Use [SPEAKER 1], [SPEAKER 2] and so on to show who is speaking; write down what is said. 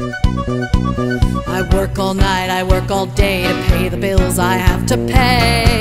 [SPEAKER 1] I work all night, I work all day to pay the bills I have to pay.